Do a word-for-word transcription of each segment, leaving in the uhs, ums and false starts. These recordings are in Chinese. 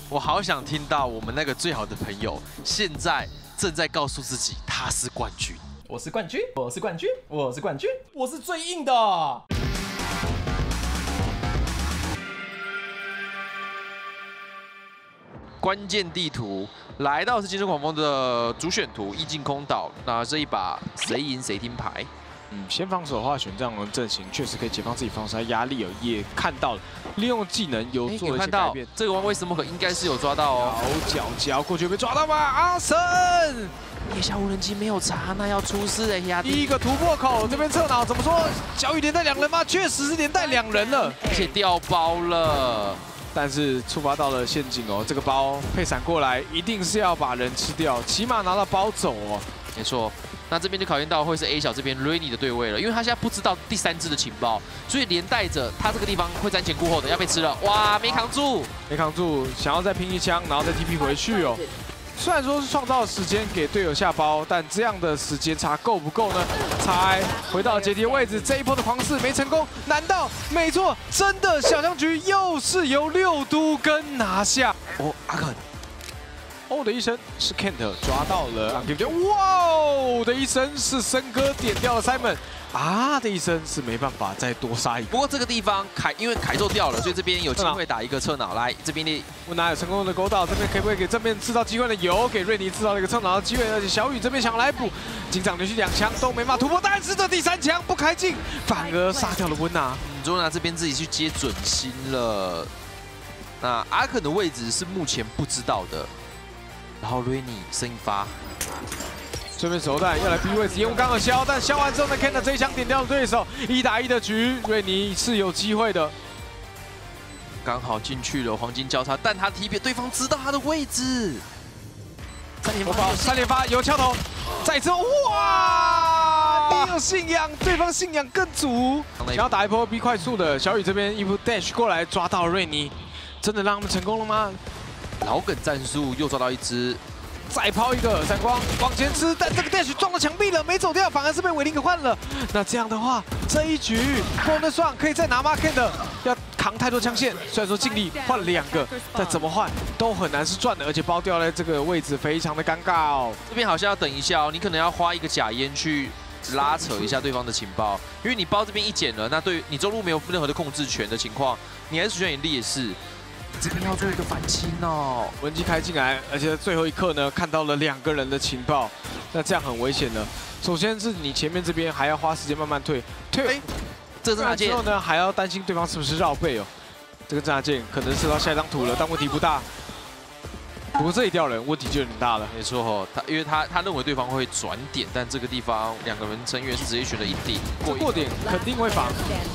我好想听到我们那个最好的朋友现在正在告诉自己他是冠军。 我是冠军，我是冠军，我是冠军，我是最硬的。 关键地图来到是金色狂风的主选图意境空岛，那这一把谁赢谁听牌。 嗯，先防守的话，选这样的阵型确实可以解放自己防守的压力哦。也看到了，利用技能有做了一些改变。 这个王威斯莫克应该是有抓到哦。 好脚脚过去被抓到吗？阿神， 腋下无人机没有查，那要出事了呀！ 第一个突破口，这边侧脑怎么说？小雨连带两人吗？确实是连带两人了， 而且掉包了。 但是触发到了陷阱哦，这个包配闪过来，一定是要把人吃掉，起码拿到包走哦。 没错，那这边就考验到会是 A 小这边 Rainy 的对位了，因为他现在不知道第三支的情报，所以连带着他这个地方会瞻前顾后的要被吃了。哇，没扛住， 没扛住，想要再拼一枪，然后再 T P 回去哦。虽然说是创造时间给队友下包，但这样的时间差够不够呢？猜回到阶梯位置，这一波的狂势没成功，难道没错？真的小僵局又是由六都根拿下？ 哦，阿肯， 哦的一声是 Kent 抓到了阿 K， 哇哦的一声是森哥点掉了 Simon。 啊的一声是没办法再多杀一个。 不过这个地方凯因为凯咒掉了，所以这边有机会打一个侧脑。来这边的温拿有成功的勾到，这边可不可以给正面制造机会呢？有，给瑞尼制造了一个侧脑的机会，而且小雨这边想来补，警长连续两枪都没法突破，但是这第三枪不开镜，反而杀掉了温拿。 卓拿这边自己去接准心了。那阿肯的位置是目前不知道的，然后瑞尼声音发。 这边手弹要来逼位置，烟雾刚好消，但消完之后呢 ，Kent 这一枪点掉了对手，一打一的局，瑞尼是有机会的。 刚好进去了黄金交叉，但他踢别对方知道他的位置。三连发， 三连发有敲头，再之后哇，你有信仰，对方信仰更足。想要打一波 B 快速的小雨这边一波 dash 过来抓到瑞尼，真的让他们成功了吗？ 老梗战术又抓到一只。 再抛一个闪光往前吃，但这个 dash 撞到墙壁了，没走掉，反而是被韦林给换了。那这样的话，这一局 bonus round 可以再拿 market 的，要扛太多枪线。虽然说尽力换了两个，但怎么换都很难是赚的，而且包掉了这个位置非常的尴尬哦。 这边好像要等一下哦，你可能要花一个假烟去拉扯一下对方的情报，因为你包这边一捡了，那对你中路没有任何的控制权的情况，你还是出现你劣势。 这边要做一个反清哦， 文姬开进来，而且最后一刻呢，看到了两个人的情报，那这样很危险的。首先是你前面这边还要花时间慢慢退，退， 欸、这个侦察舰之后呢，还要担心对方是不是绕背哦。这个侦察舰可能射到下一张图了，但问题不大。不过这里掉人，问题就有点大了。 没错哦，他因为他他认为对方会转点，但这个地方两个人成员是直接选了一点， 过过点肯定会防。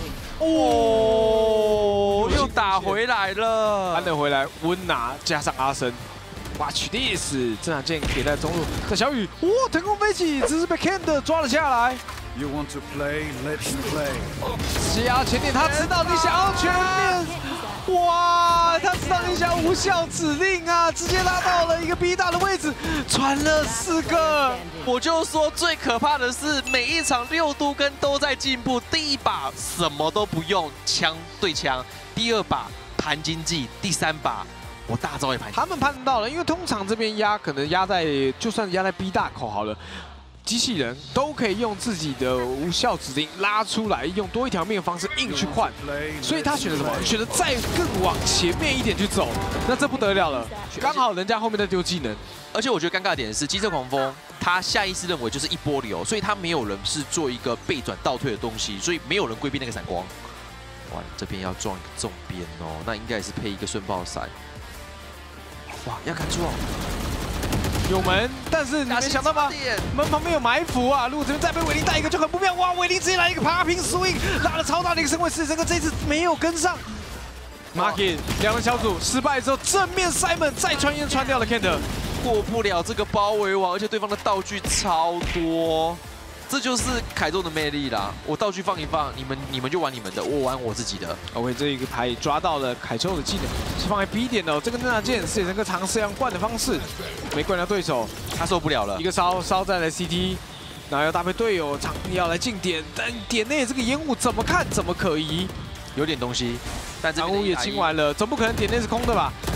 哦，又打回来了， 扳了回来，温拿加上阿神 ，Watch this， 侦察舰给在中路，这小雨，哇、哦，腾空飞起，只是被 Kent 抓了下来。 You want to play? Let's play。 想要前点，他知道你想要全面，哇，他知道你想无效指令啊，直接拉到了一个 B 大的位置，传了四个。 我就说最可怕的是，每一场六都根都在进步。第一把什么都不用，枪对枪；第二把盘经济；第三把我大招也盘。 他们判断到了，因为通常这边压可能压在，就算压在 B 大口好了，机器人都可以用自己的无效指令拉出来，用多一条命的方式硬去换。所以他选了什么？选了再更往前面一点去走，那这不得了了，刚好人家后面在丢技能。 而且我觉得尴尬的点是，机车狂风他下意识认为就是一波流，所以他没有人是做一个背转倒退的东西，所以没有人规避那个闪光。哇，这边要撞一个重边哦，那应该也是配一个瞬爆闪。哇，要看住哦， 有门，但是你没想到吗？门旁边有埋伏啊！如果这边再被韦林带一个就很不妙。哇，韦林直接来一个爬平 swing， 拉了超大的一个身位四，这个这次没有跟上。Market 两人小组失败之后，正面 Simon 再穿烟穿掉了 Kent。 过不了这个包围网，而且对方的道具超多，这就是凯咒的魅力啦。我道具放一放，你们你们就玩你们的，我玩我自己的。 OK， 这一个牌抓到了凯咒的技能，是放在 B 点的、哦。这个侦察舰是整个尝试用灌的方式，没灌到对手， 他受不了了。 一个烧烧在了 C T， 然后要搭配队友长要来进点，但点内这个烟雾怎么看怎么可疑， 有点东西，但这长雾也清完了，总不可能点内是空的吧？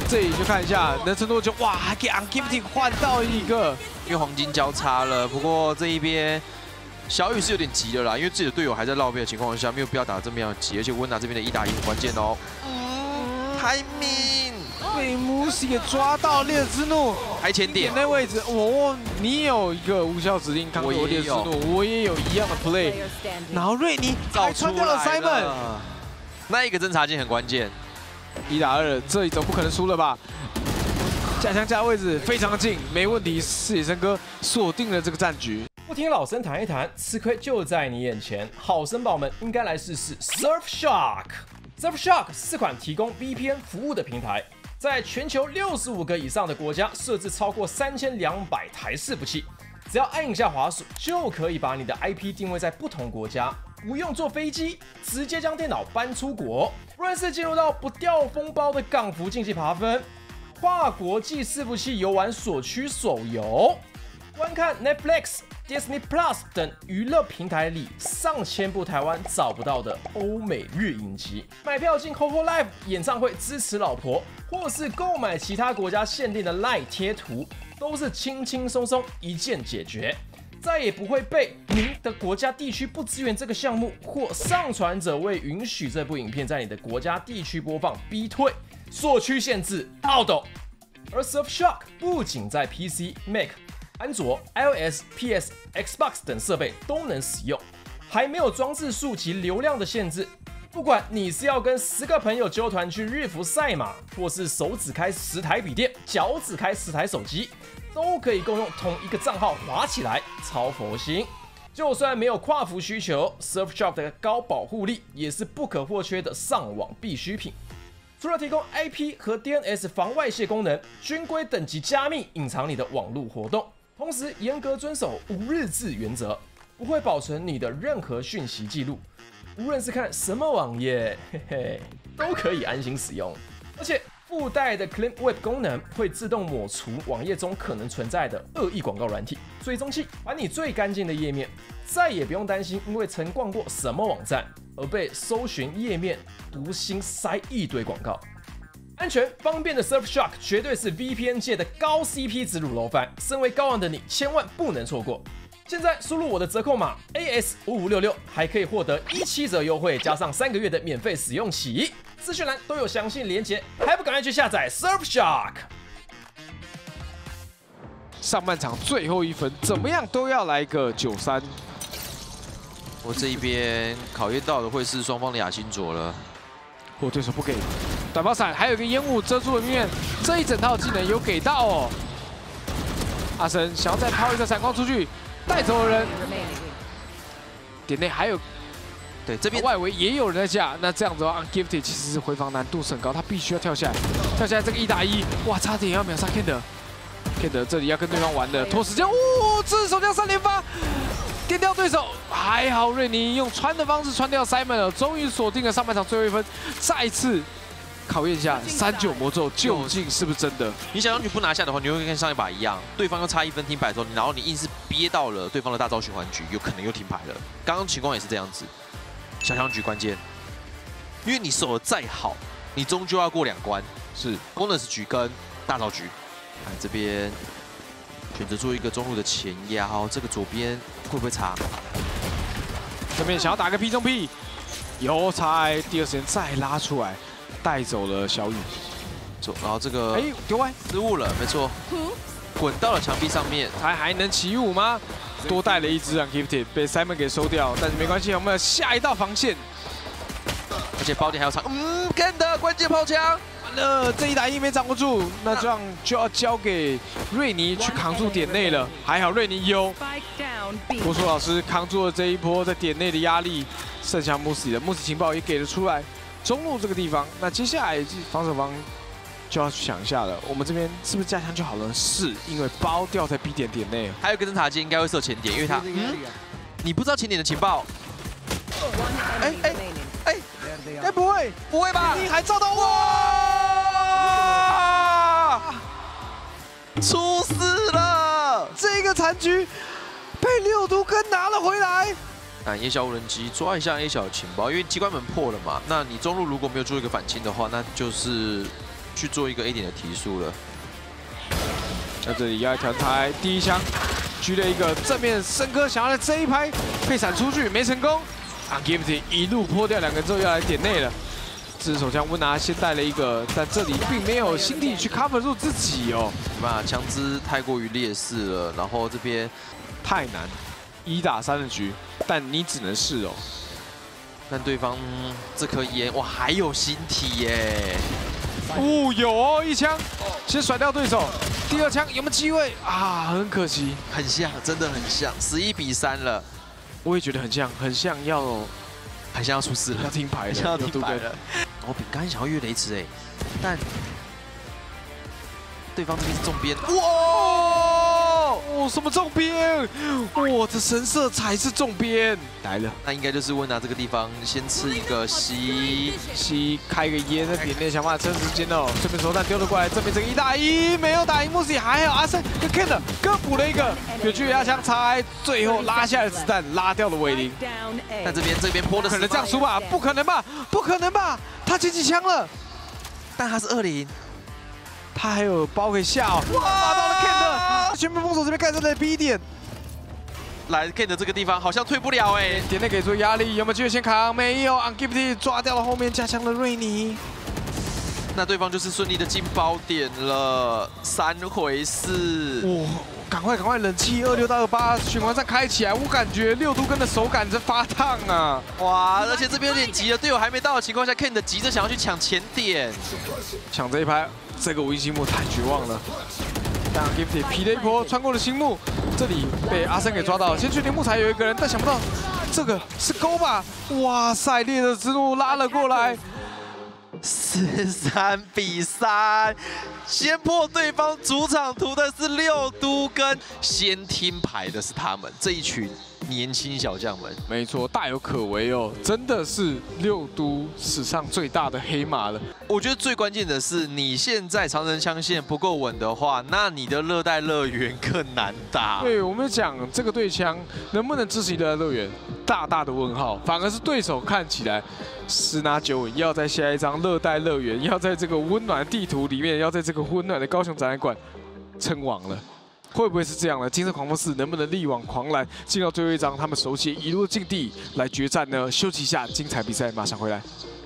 这里就看一下能撑多久，哇，还给 Ungifted 换到一个， 因为黄金交叉了。不过这一边小雨是有点急的啦，因为自己的队友还在绕边的情况下，没有必要打这么样急，而且温拿这边的一打一很关键哦。嗯，海敏被 Musi 给抓到烈之怒， 还前点那位置，哦，你有一个无效指令扛住烈之怒，我也有一样的 play， 然后瑞尼还穿掉了 Simon， 那一个侦察镜很关键。 一打二，这一走不可能输了吧？架枪架位置非常近，没问题。四野生哥锁定了这个战局。 不听老生谈一谈，吃亏就在你眼前。好生宝们应该来试试 Surfshark。Surfshark 是款提供 V P N 服务的平台，在全球六十五个以上的国家设置超过三千两百台伺服器，只要按一下滑鼠，就可以把你的 I P 定位在不同国家。 不用坐飞机，直接将电脑搬出国。无论是进入到不掉风包的港服竞技爬分，跨国际伺服器游玩所趋手游，观看 Netflix、Disney Plus 等娱乐平台里上千部台湾找不到的欧美日影集，买票进 Coco Live 演唱会支持老婆，或是购买其他国家限定的 LINE 贴图，都是轻轻松松一键解决。 再也不会被您的国家地区不支援这个项目，或上传者未允许这部影片在你的国家地区播放逼退，所趋限制 out。而 Surfshark 不仅在 P C、Mac、安卓、iOS、P S、Xbox 等设备都能使用，还没有装置数及流量的限制。不管你是要跟十个朋友揪团去日服赛马，或是手指开十台笔电，脚趾开十台手机。 都可以共用同一个账号滑起来，超佛心。就算没有跨服需求 ，Surfshark 的高保护力也是不可或缺的上网必需品。除了提供 I P 和 D N S 防外泄功能，军规等级加密隐藏你的网络活动，同时严格遵守无日志原则，不会保存你的任何讯息记录。无论是看什么网页，嘿嘿，都可以安心使用，而且。 附带的 Clean Web 功能会自动抹除网页中可能存在的恶意广告软体追踪器，还你最干净的页面，再也不用担心因为曾逛过什么网站而被搜寻页面无心塞一堆广告。安全方便的 Surfshark 绝对是 V P N 界的高 C P 值卤肉饭，身为高玩的你千万不能错过。现在输入我的折扣码 A S 五五六六，还可以获得一七折优惠，加上三个月的免费使用期。 资讯栏都有详细连结，还不赶快去下载 Surfshark？ 上半场最后一分，怎么样都要来个九三。 我这一边考验到的会是双方的雅辛卓了。 我对手不给短炮伞，还有一个烟雾遮住了面，这一整套技能有给到哦。阿神想要再抛一个闪光出去，带走了人。点内还有。 对，这边外围也有人在架，那这样子的话 ，Ungifted 其实是回防难度是很高，他必须要跳下来，跳下来这个一打一，哇，差点要秒杀 Kender，Kender 这里要跟对方玩的，拖时间，哦，这是手枪三连发，电掉对手，还好瑞尼用穿的方式穿掉 Simon 了，终于锁定了上半场最后一分，再次考验一下三九魔咒究竟是不是真的。 你想要你不拿下的话，你会跟上一把一样，对方又差一分停牌之后，然后你硬是憋到了对方的大招循环局，有可能又停牌了。刚刚情况也是这样子。 小枪局关键，因为你守的再好，你终究要过两关，是 bonus 局跟大招局。看这边选择做一个中路的前压，哦，这个左边会不会插？ 这边想要打个 P 中 P， 有才，第二时间再拉出来，带走了小雨。 走，然后这个哎丢歪失误了，没错，滚到了墙壁上面， 他还能起舞吗？ 多带了一只 Ungifted 被 Simon 给收掉，但是没关系，我们有下一道防线， 而且包点还要长，嗯 ，Kender 关键抛枪， 完了，这一打一没掌握住，那这样就要交给瑞尼去扛住点内了。还好瑞尼有，魔术老师扛住了这一波在点内的压力，剩下穆斯的穆斯情报也给了出来，中路这个地方，那接下来防守方。 就要去想一下了，我们这边是不是加强就好了？是因为包掉在 B 点点内， 还有一个侦察机应该会设前点，因为他，嗯，你不知道前点的情报，哎哎哎， 该不会不会吧？ 你还照到哇！ 出事了， 这个残局被六毒根拿了回来。 那 A 小无人机抓一下 A 小的情报，因为机关门破了嘛。那你中路如果没有做一个反清的话，那就是去做一个 A 点的提速了。 在这里要一条台，第一枪狙了一个正面深刻，想要在这一拍配闪出去，没成功。Angivity 一路破掉两个人之后，要来点内了。这支手枪温拿先带了一个，但这里并没有心体去 cover 住自己哦。 嘛，枪支太过于劣势了，然后这边太难，一打三的局，但你只能试哦。 但对方、嗯、这颗烟哇，还有心体耶！ 哦，有哦，一枪先甩掉对手。第二枪有没有机会啊？很可惜， 很像，真的很像，十一比三了。 我也觉得很像，很像要， 很像要出事了， 要听牌了， 像要听牌了。哦，饼干想要越雷池哎，但对方这边是重边，哇！ 哦，什么重边？哇，这神色才是重边来了。 那应该就是温拿这个地方先吃一个吸吸，开一个烟，在点内想办法撑时间哦。这边手弹丢了过来，这边这个一打一没有打赢穆斯里，还好阿森跟 Ken 各补了一个远距离压枪才，最后拉下来的子弹拉掉了伟林。 但这边这边泼的不可能这样输吧？不可能吧？不可能吧？他捡几枪了， 但他是二零。 他还有包可以下哦，哇，拿到了 Ken 全面封锁这边盖在了 B 点， 来 Ken 的这个地方好像退不了哎， 点内给出压力，有没有机会先扛？没有 ，Angivity 抓掉了后面加强了瑞尼， 那对方就是顺利的进包点了，三回四， 哇，赶快赶快冷气二六到二八循环战开起来，我感觉六都根的手感在发烫啊， 哇，而且这边有点急了，队友还没到的情况下 ，Ken 的急着想要去抢前点， 抢这一拍。这个无印星幕太绝望了，但 Angivity 劈了一波穿过了星幕，这里被阿森给抓到，先确定木材有一个人，但想不到这个是勾吧？哇塞，烈的之怒拉了过来， 十三比三，先破对方主场图的是六都跟，先听牌的是他们这一群年轻小将们。 没错，大有可为哦，真的是六都史上最大的黑马了。 我觉得最关键的是，你现在长城枪线不够稳的话，那你的热带乐园更难打。 对我们讲这个对枪能不能支持热带乐园，大大的问号。反而是对手看起来十拿九稳，要在下一张热带乐园，要在这个温暖地图里面，要在这个温暖的高雄展览馆称王了。会不会是这样呢？金色狂风四能不能力挽狂澜，进到最后一章他们熟悉一路的境地来决战呢？休息一下，精彩比赛马上回来。